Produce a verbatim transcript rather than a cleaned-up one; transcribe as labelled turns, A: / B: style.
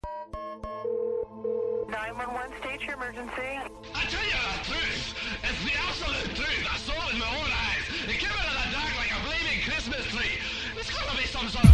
A: nine one one, state your emergency.
B: I tell you the truth. It's the absolute truth. I saw it in my own eyes. It came out of the dark like a flaming Christmas tree. There's got to be some sort of